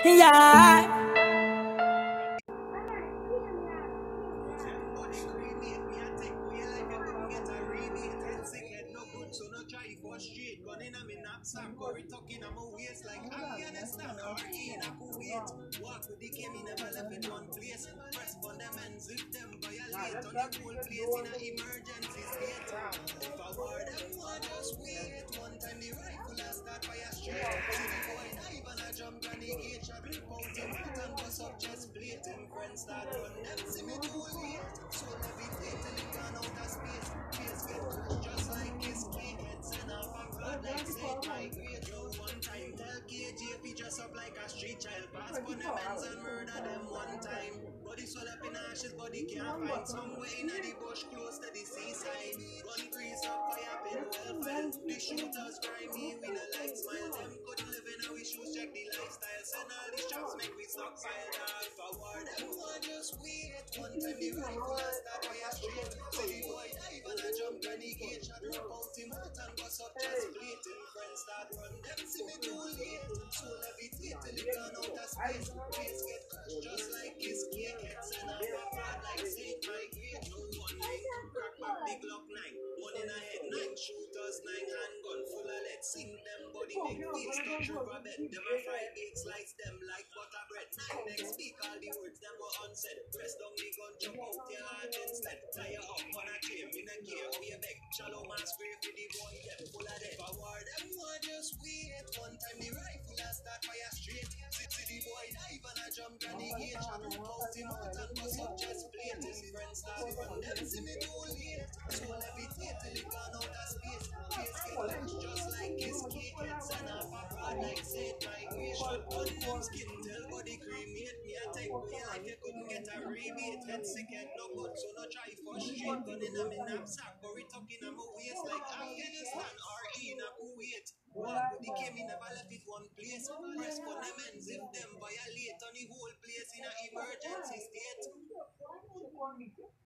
Yeah. So no try for straight gun in a me knapsack or it tucking on my waist like Afghanistan or in a Kuwait. Walk with the game, never left in one place. Press on them and zip them, violate on the whole place in a emergency state. If I war them, I just wait. One time the rifle a start fire straight. See the boy dive and a jump and the gate shot rip out him heart and bust up chest plate. Him friends start run them, see me too late. So levitate till it gone out of space. Face get crushed just like his cake. Head send off a blood like Saint Migrate. No one time tell KJ if he dress up like a street child. Pass on them ends and murder them one time. Body swell up in ashes, body can't find somewhere in the bush close to the seaside. Gun grease up, fire pin well fell. The shooters grimy, we no like smile. Them couldn't live in our shoes, check the lifestyle. Send all the shots, make we stockpile. If I war them, I just wait. One time the rifle a start fire straight. So the boy dive and a jump and the gate shot rip out him heart and bust up chest plate. Him friends start run them, see me too late. So levitate till it gone out of space. Face get crushed just like his cake. Head send off a fraud like Saint Migrate. No one line, crack back the Glock 9. One in a head, 9 shooters, 9 handgun full of lead. Sing them body make face touch over bed. Them a fry bait, slice them like butter bread. 9 next speak all the words them were unsaid. Press down the gun, jump out your heart instead. Tie you up on a claim in a gear how you beg. Shallow mass grave with the boy them full of dead. If I war them, I just wait. One time the rifle a start fire straight. See the boy dive and a jump and the gate shot rip out him heart and bust up chest plate. His friends start run them, see me too late. So levitate till it gone out of space. Face get crushed just like his cake. Head send off a fraud like Saint Migrate. Shot on them skin till body cremate. Me a take way like you couldn't get a rebate. Head sick head no good, so no try for straight. Gun in a me knapsack or it tucking on my waist like Afghanistan or in a Kuwait. Walk with the game, he never left it one place. Press for them and zip them, violate on the whole place in a emergency state.